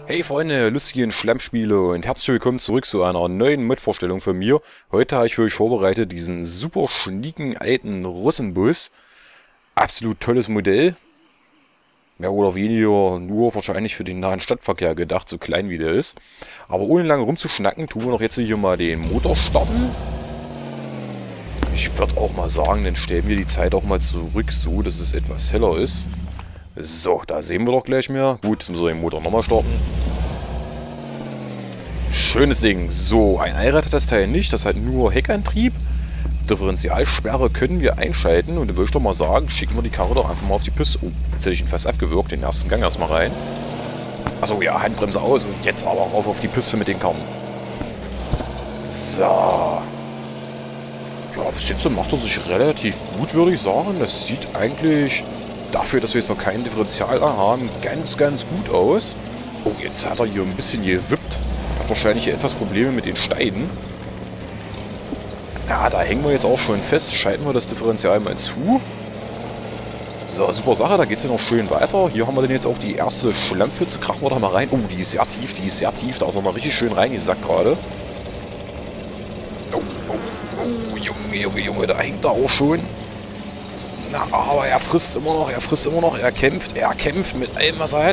Hey Freunde, lustigen Schlammspiele und herzlich willkommen zurück zu einer neuen Mod-Vorstellung von mir. Heute habe ich für euch vorbereitet diesen super schnieken alten Russenbus. Absolut tolles Modell. Mehr oder weniger nur wahrscheinlich für den nahen Stadtverkehr gedacht, so klein wie der ist. Aber ohne lange rumzuschnacken, tun wir doch jetzt hier mal den Motor starten. Ich würde auch mal sagen, dann stellen wir die Zeit auch mal zurück, so dass es etwas heller ist. So, da sehen wir doch gleich mehr. Gut, jetzt müssen wir den Motor nochmal starten. Schönes Ding. So, ein Allrad hat das Teil nicht. Das hat nur Heckantrieb. Differentialsperre können wir einschalten. Und dann würde ich doch mal sagen, schicken wir die Karre doch einfach mal auf die Piste. Oh, jetzt hätte ich ihn fast abgewürgt. Den ersten Gang erstmal rein. Achso, ja, Handbremse aus. Und jetzt aber rauf auf die Piste mit den Karren. So. Ja, bis jetzt macht er sich relativ gut, würde ich sagen. Das sieht eigentlich... Dafür, dass wir jetzt noch keinen Differential haben, ganz gut aus. Oh, jetzt hat er hier ein bisschen gewippt. Hat wahrscheinlich hier etwas Probleme mit den Steinen. Ja, da hängen wir jetzt auch schon fest. Schalten wir das Differential mal zu. So, super Sache. Da geht es ja noch schön weiter. Hier haben wir dann jetzt auch die erste Schlammpfütze. Krachen wir da mal rein. Oh, die ist sehr tief. Da ist er mal richtig schön reingesackt gerade. Oh, Junge, da hängt er auch schon. Na, aber er frisst immer noch, er kämpft mit allem, was er hat.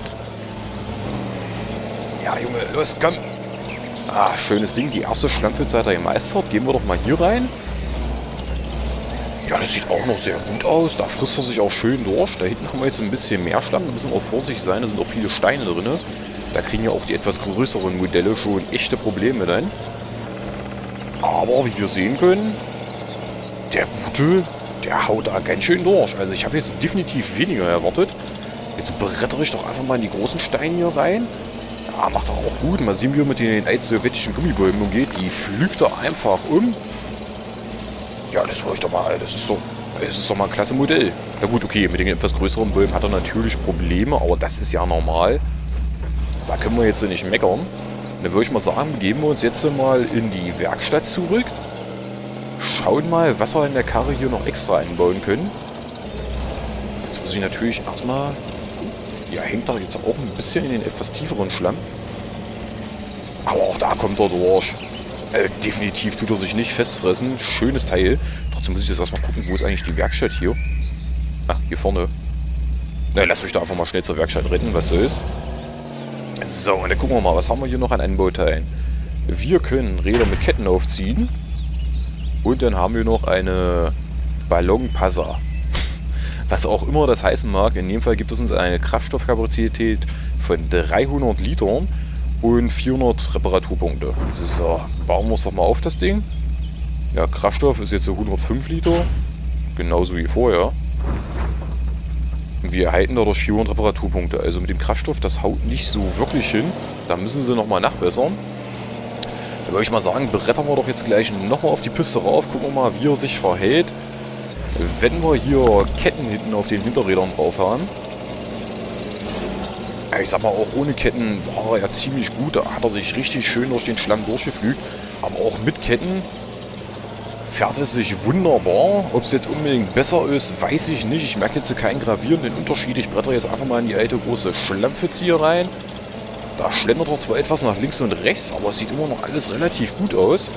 Ja, Junge, los, komm. Ah, schönes Ding, die erste Schlammpfütze hat er gemeistert. Gehen wir doch mal hier rein. Ja, das sieht auch noch sehr gut aus. Da frisst er sich auch schön durch. Da hinten haben wir jetzt ein bisschen mehr Schlamm, da müssen wir auch vorsichtig sein, da sind auch viele Steine drin. Da kriegen ja auch die etwas größeren Modelle schon echte Probleme dann. Aber, wie wir sehen können, der Gute... Der haut da ganz schön durch. Also ich habe jetzt definitiv weniger erwartet. Jetzt brettere ich doch einfach mal in die großen Steine hier rein. Ja, macht er auch gut. Mal sehen, wie er mit den alten sowjetischen Gummibäumen umgeht. Die pflügt er einfach um. Ja, das wollte ich doch mal. Das ist doch mal ein klasse Modell. Na gut, okay, mit den etwas größeren Bäumen hat er natürlich Probleme, aber das ist ja normal. Da können wir jetzt nicht meckern. Dann würde ich mal sagen, begeben wir uns jetzt mal in die Werkstatt zurück. Schauen mal, was wir in der Karre hier noch extra einbauen können. Jetzt muss ich natürlich erstmal... Ja, hängt da jetzt auch ein bisschen in den etwas tieferen Schlamm. Aber auch da kommt er durch. Definitiv tut er sich nicht festfressen. Schönes Teil. Trotzdem muss ich jetzt erstmal gucken, wo ist eigentlich die Werkstatt hier? Ah, hier vorne. Na, lass mich da einfach mal schnell zur Werkstatt retten, was so ist. So, und dann gucken wir mal, was haben wir hier noch an Anbauteilen. Wir können Räder mit Ketten aufziehen. Und dann haben wir noch eine Ballonpasser. Was auch immer das heißen mag. In dem Fall gibt es uns eine Kraftstoffkapazität von 300 Litern und 400 Reparaturpunkte. So, bauen wir es doch mal auf, das Ding. Ja, Kraftstoff ist jetzt so 105 Liter. Genauso wie vorher. Und wir erhalten dadurch 400 Reparaturpunkte. Also mit dem Kraftstoff, das haut nicht so wirklich hin. Da müssen sie nochmal nachbessern. Da würde ich mal sagen, brettern wir doch jetzt gleich nochmal auf die Piste rauf. Gucken wir mal, wie er sich verhält. Wenn wir hier Ketten hinten auf den Hinterrädern drauf haben. Ja, ich sag mal, auch ohne Ketten war er ja ziemlich gut. Da hat er sich richtig schön durch den Schlamm durchgeflügt. Aber auch mit Ketten fährt es sich wunderbar. Ob es jetzt unbedingt besser ist, weiß ich nicht. Ich merke jetzt keinen gravierenden Unterschied. Ich brettere jetzt einfach mal in die alte große Schlammpfütze hier rein. Da schlendert er zwar etwas nach links und rechts, aber es sieht immer noch alles relativ gut aus.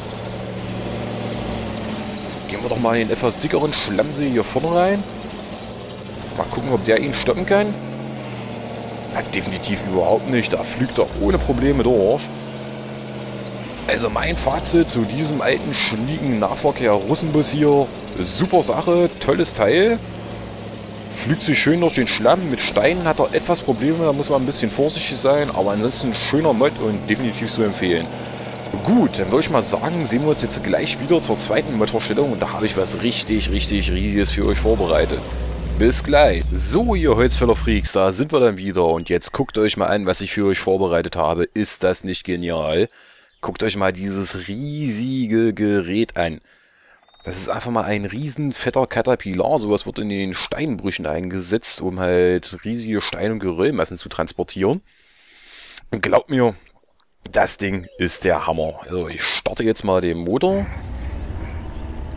Gehen wir doch mal in den etwas dickeren Schlammsee hier vorne rein. Mal gucken, ob der ihn stoppen kann. Ja, definitiv überhaupt nicht. Da flügt er ohne Probleme durch. Also mein Fazit zu diesem alten, schnieken Nahverkehr Russenbus hier. Super Sache, tolles Teil. Flügt sich schön durch den Schlamm. Mit Steinen hat er etwas Probleme, da muss man ein bisschen vorsichtig sein. Aber ansonsten schöner Mod und definitiv zu empfehlen. Gut, dann würde ich mal sagen, sehen wir uns jetzt gleich wieder zur zweiten Mod-Vorstellung. Und da habe ich was richtig Riesiges für euch vorbereitet. Bis gleich. So, ihr Holzfäller-Freaks, da sind wir dann wieder. Und jetzt guckt euch mal an, was ich für euch vorbereitet habe. Ist das nicht genial? Guckt euch mal dieses riesige Gerät an. Das ist einfach mal ein riesen fetter Caterpillar. Sowas wird in den Steinbrüchen eingesetzt, um halt riesige Stein- und Geröllmassen zu transportieren. Und glaubt mir, das Ding ist der Hammer. Also ich starte jetzt mal den Motor.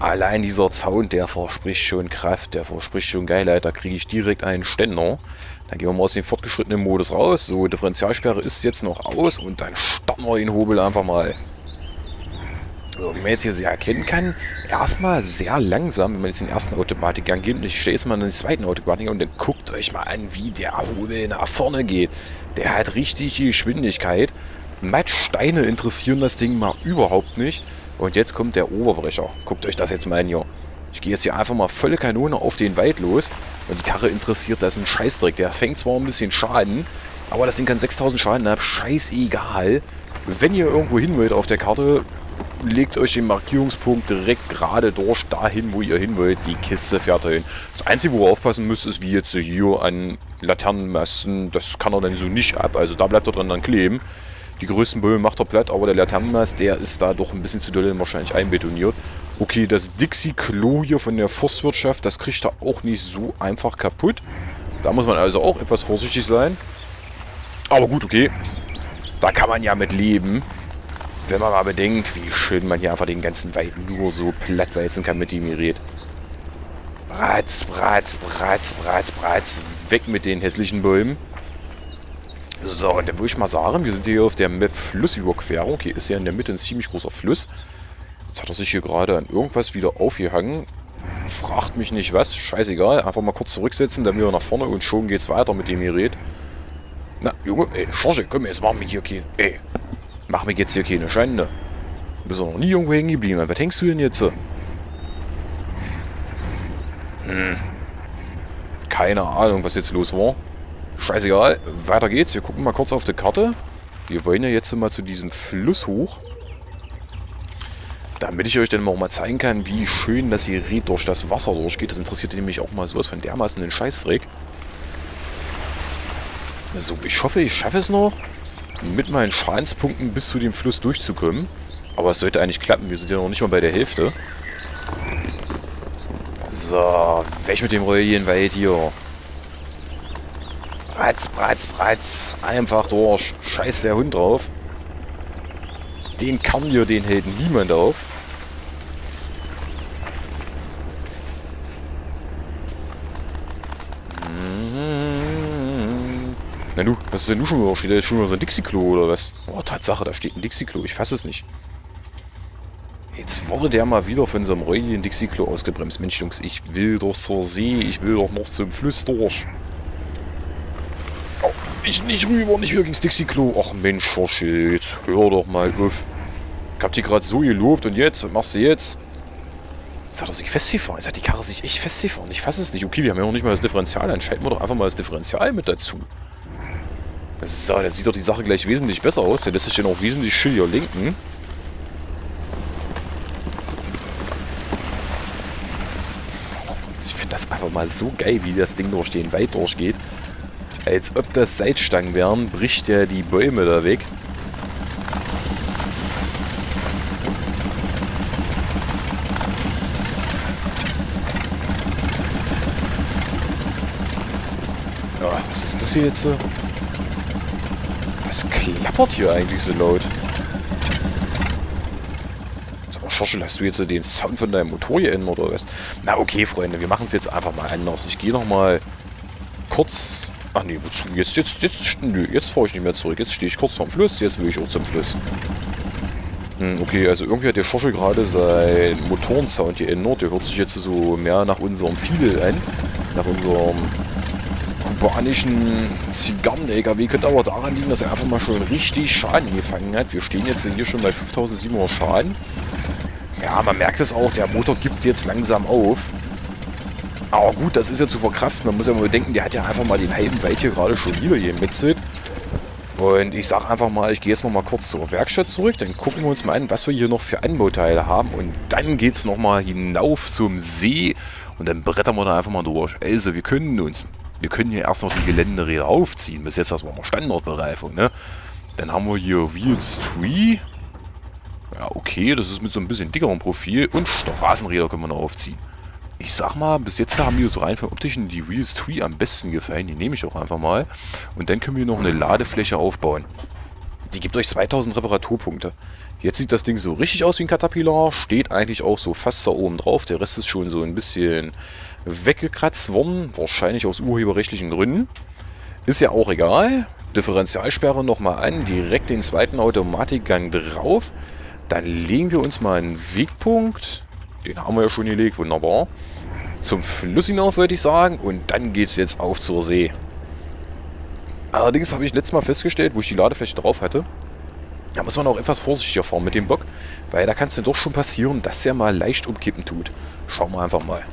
Allein dieser Zaun, der verspricht schon Kraft, der verspricht schon Geilheit. Da kriege ich direkt einen Ständer. Dann gehen wir mal aus dem fortgeschrittenen Modus raus. So, Differentialsperre ist jetzt noch aus und dann starten wir den Hobel einfach mal. So, wie man jetzt hier sehr erkennen kann, erstmal sehr langsam, wenn man jetzt den ersten Automatikgang gibt. Ich stelle jetzt mal den zweiten Automatikgang und dann guckt euch mal an, wie der Hobel nach vorne geht. Der hat richtig Geschwindigkeit. Mattsteine interessieren das Ding mal überhaupt nicht. Und jetzt kommt der Oberbrecher. Guckt euch das jetzt mal an hier. Ich gehe jetzt hier einfach mal volle Kanone auf den Wald los. Und die Karre interessiert das ein Scheißdreck. Der fängt zwar ein bisschen Schaden, aber das Ding kann 6000 Schaden ab. Scheißegal. Wenn ihr irgendwo hin wollt auf der Karte, legt euch den Markierungspunkt direkt gerade durch dahin, wo ihr hin wollt. Die Kiste fährt dahin. Das Einzige, wo ihr aufpassen müsst, ist wie jetzt hier an Laternenmasten. Das kann er dann so nicht ab. Also da bleibt er dran dann kleben. Die größten Bäume macht er platt, aber der Laternenmast, der ist da doch ein bisschen zu doll wahrscheinlich einbetoniert. Okay, das Dixie-Klo hier von der Forstwirtschaft, das kriegt er auch nicht so einfach kaputt. Da muss man also auch etwas vorsichtig sein. Aber gut, okay. Da kann man ja mit leben. Wenn man mal bedenkt, wie schön man hier einfach den ganzen Wald nur so plattwalzen kann mit dem Gerät. Bratz, bratz, bratz, bratz, bratz. Weg mit den hässlichen Bäumen. So, und dann würde ich mal sagen, wir sind hier auf der Map Flussüberquerung. Hier ist ja in der Mitte ein ziemlich großer Fluss. Jetzt hat er sich hier gerade an irgendwas wieder aufgehangen. Fragt mich nicht was, scheißegal. Einfach mal kurz zurücksetzen, dann wieder nach vorne und schon geht's weiter mit dem Gerät. Na, Junge, ey, Schorche, komm, jetzt mach mich hier keine... Ey, mach mich jetzt hier keine Schande. Du bist doch noch nie irgendwo hängen geblieben. Was hängst du denn jetzt? Keine Ahnung, was jetzt los war. Scheißegal, weiter geht's. Wir gucken mal kurz auf die Karte. Wir wollen ja jetzt mal zu diesem Fluss hoch. Damit ich euch dann mal zeigen kann, wie schön das Gerät durch das Wasser durchgeht. Das interessiert nämlich auch mal sowas von dermaßen den Scheißdreck. So, ich hoffe, ich schaffe es noch, mit meinen Schadenspunkten bis zu dem Fluss durchzukommen. Aber es sollte eigentlich klappen. Wir sind ja noch nicht mal bei der Hälfte. So, weg mit dem Röllchenwald hier. Bratz, bratz, bratz. Einfach durch. Scheiß der Hund drauf. Den Kern hier, den hält niemand auf. Na du, was ist denn du schon wieder? Steht da jetzt schon wieder so ein Dixie-Klo oder was? Oh, Tatsache, da steht ein Dixie-Klo. Ich fasse es nicht. Jetzt wurde der mal wieder von so einem räudigen Dixie-Klo ausgebremst. Mensch, Jungs, ich will doch zur See. Ich will doch noch zum Fluss durch. Oh, nicht rüber, nicht wieder ins Dixie-Klo. Ach Mensch, Schorschel, jetzt hör doch mal auf. Ich hab die gerade so gelobt und jetzt? Was machst du jetzt? Jetzt hat er sich festgefahren. Jetzt hat die Karre sich echt festgefahren. Ich fasse es nicht. Okay, wir haben ja noch nicht mal das Differential. Dann schalten wir doch einfach mal das Differential mit dazu. So, dann sieht doch die Sache gleich wesentlich besser aus. Der lässt sich ja noch wesentlich schilliger lenken. Ich finde das einfach mal so geil, wie das Ding durch den Wald durchgeht. Als ob das Seitstangen wären, bricht der die Bäume da weg. Ja, was ist das hier jetzt so? Was klappert hier eigentlich so laut? Sag mal, Schorschel, hast du jetzt den Sound von deinem Motor geändert oder was? Na okay, Freunde, wir machen es jetzt einfach mal anders. Ich gehe nochmal kurz... Ach nee, wozu? Jetzt fahre ich nicht mehr zurück. Jetzt stehe ich kurz vorm Fluss, jetzt will ich auch zum Fluss. Okay, also irgendwie hat der Schorschel gerade seinen Motorensound geändert. Der hört sich jetzt so mehr nach unserem Fiedel an. Nach unserem kubanischen Zigarren-LKW. Könnte aber daran liegen, dass er einfach mal schon richtig Schaden gefangen hat. Wir stehen jetzt hier schon bei 5700 Schaden. Ja, man merkt es auch, der Motor gibt jetzt langsam auf. Aber gut, das ist ja zu verkraften. Man muss ja mal bedenken, der hat ja einfach mal den halben Wald hier gerade schon wieder gemetzelt. Und ich sag einfach mal, ich gehe jetzt nochmal kurz zur Werkstatt zurück. Dann gucken wir uns mal an, was wir hier noch für Anbauteile haben. Und dann geht es nochmal hinauf zum See. Und dann brettern wir da einfach mal durch. Also, wir können hier erst noch die Geländeräder aufziehen. Bis jetzt das war noch Standardbereifung, ne? Dann haben wir hier Wheels 3. Ja, okay, das ist mit so ein bisschen dickerem Profil. Und Straßenräder können wir noch aufziehen. Ich sag mal, bis jetzt haben mir so rein vom Optischen die Wheels 3 am besten gefallen. Die nehme ich auch einfach mal. Und dann können wir noch eine Ladefläche aufbauen. Die gibt euch 2000 Reparaturpunkte. Jetzt sieht das Ding so richtig aus wie ein Caterpillar. Steht eigentlich auch so fast da oben drauf. Der Rest ist schon so ein bisschen weggekratzt worden. Wahrscheinlich aus urheberrechtlichen Gründen. Ist ja auch egal. Differentialsperre nochmal an. Direkt den zweiten Automatikgang drauf. Dann legen wir uns mal einen Wegpunkt. Den haben wir ja schon gelegt. Wunderbar. Zum Fluss hinauf würde ich sagen. Und dann geht es jetzt auf zur See. Allerdings habe ich letztes Mal festgestellt, wo ich die Ladefläche drauf hatte, da muss man auch etwas vorsichtiger fahren mit dem Bock, weil da kann es dann doch schon passieren, dass der mal leicht umkippen tut. Schauen wir einfach mal.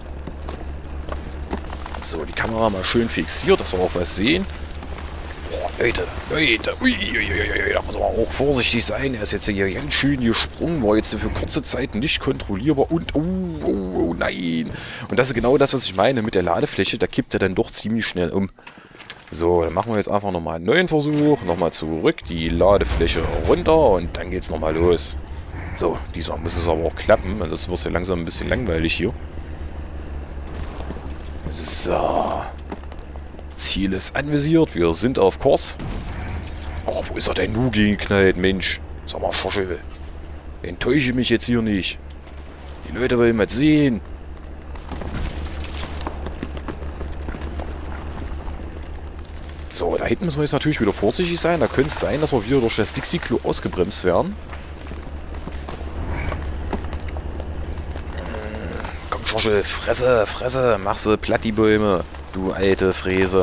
So, die Kamera mal schön fixiert, dass wir auch was sehen. Boah, Leute, uiuiui, da muss man auch vorsichtig sein. Er ist jetzt hier ganz schön gesprungen, war jetzt für kurze Zeit nicht kontrollierbar und, oh nein. Und das ist genau das, was ich meine mit der Ladefläche, da kippt er dann doch ziemlich schnell um. So, dann machen wir jetzt einfach nochmal einen neuen Versuch. Nochmal zurück, die Ladefläche runter und dann geht's nochmal los. So, diesmal muss es aber auch klappen, ansonsten wird es ja langsam ein bisschen langweilig hier. So. Ziel ist anvisiert, wir sind auf Kurs. Oh, wo ist er denn nun geknallt, Mensch? Sag mal, Schoschel. Enttäusche mich jetzt hier nicht. Die Leute wollen mal sehen. So, da hinten müssen wir jetzt natürlich wieder vorsichtig sein. Da könnte es sein, dass wir wieder durch das Dixie-Klo ausgebremst werden. Komm, Schoschel, Fresse, Fresse, mach sie platt, die Bäume. Du alte Fräse.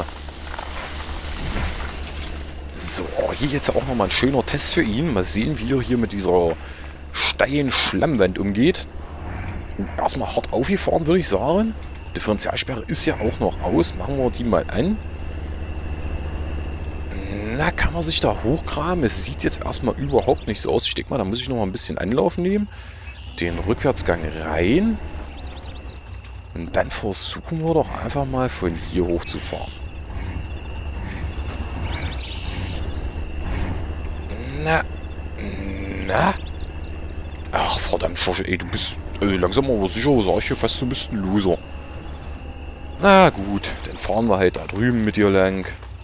So, hier jetzt auch nochmal ein schöner Test für ihn. Mal sehen, wie er hier mit dieser steilen Schlammwand umgeht. Erstmal hart aufgefahren, würde ich sagen. Differentialsperre ist ja auch noch aus. Machen wir die mal an. Na, kann man sich da hochgraben? Es sieht jetzt erstmal überhaupt nicht so aus. Ich denke mal, da muss ich noch mal ein bisschen Anlauf nehmen. Den Rückwärtsgang rein. Und dann versuchen wir doch einfach mal von hier hochzufahren. Na? Ach, verdammt, Schorsche, ey, du bist langsam aber sicher, sag ich hier fast, du bist ein Loser. Na gut, dann fahren wir halt da drüben mit dir lang.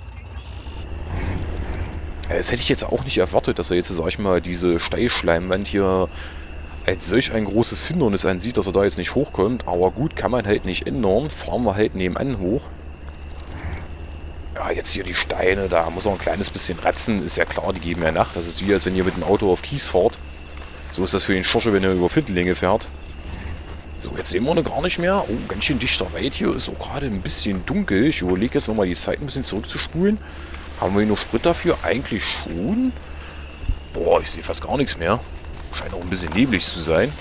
Das hätte ich jetzt auch nicht erwartet, dass er jetzt, sag ich mal, diese Steilschleimwand hier als solch ein großes Hindernis ansieht, dass er da jetzt nicht hochkommt. Aber gut, kann man halt nicht ändern. Fahren wir halt nebenan hoch. Ja, jetzt hier die Steine, da muss er ein kleines bisschen ratzen. Ist ja klar, die geben ja nach. Das ist wie, als wenn ihr mit dem Auto auf Kies fahrt. So ist das für den Schorsche, wenn er über Viertellinge fährt. So, jetzt sehen wir ihn gar nicht mehr. Oh, ganz schön dichter Wald hier. Ist auch gerade ein bisschen dunkel. Ich überlege jetzt nochmal die Zeit ein bisschen zurückzuspulen. Haben wir hier noch Sprit dafür? Eigentlich schon. Boah, ich sehe fast gar nichts mehr. Scheint auch ein bisschen neblig zu sein.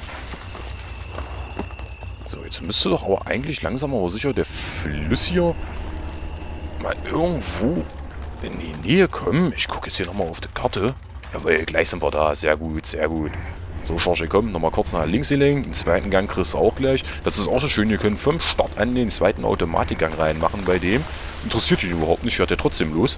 So, jetzt müsste doch aber eigentlich langsam aber sicher der Fluss hier mal irgendwo in die Nähe kommen. Ich gucke jetzt hier nochmal auf die Karte. Jawohl, gleich sind wir da. Sehr gut, sehr gut. So, Schorsche, komm, nochmal kurz nach links gelenkt. Den zweiten Gang kriegst du auch gleich. Das ist auch so schön, ihr könnt vom Start an den zweiten Automatikgang reinmachen bei dem. Interessiert ihn überhaupt nicht, fährt er trotzdem los.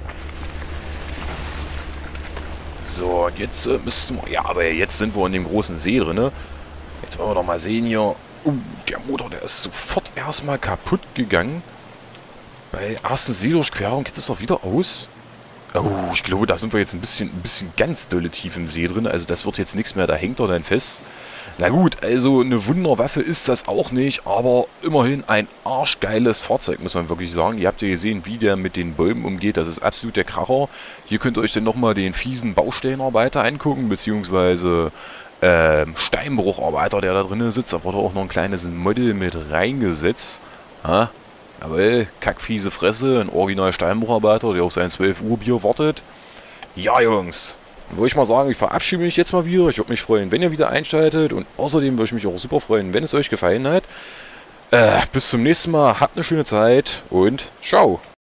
So, und jetzt müssten wir... Ja, aber jetzt sind wir in dem großen See drin. Jetzt wollen wir doch mal sehen hier. Der Motor, der ist sofort erstmal kaputt gegangen. Bei der ersten Seedurchquerung. Jetzt ist er wieder aus. Oh, ich glaube, da sind wir jetzt ein bisschen ganz dolle tief im See drin. Also das wird jetzt nichts mehr, da hängt er dann fest. Na gut, also eine Wunderwaffe ist das auch nicht, aber immerhin ein arschgeiles Fahrzeug, muss man wirklich sagen. Ihr habt ja gesehen, wie der mit den Bäumen umgeht, das ist absolut der Kracher. Hier könnt ihr euch dann nochmal den fiesen Baustellenarbeiter angucken, beziehungsweise Steinbrucharbeiter, der da drinnen sitzt. Da wurde auch noch ein kleines Model mit reingesetzt. Ha? Jawohl, kackfiese Fresse, ein original Steinbrucharbeiter, der auf sein 12 Uhr Bier wartet. Ja, Jungs. Dann würde ich mal sagen, ich verabschiede mich jetzt mal wieder. Ich würde mich freuen, wenn ihr wieder einschaltet. Und außerdem würde ich mich auch super freuen, wenn es euch gefallen hat. Bis zum nächsten Mal. Habt eine schöne Zeit und ciao.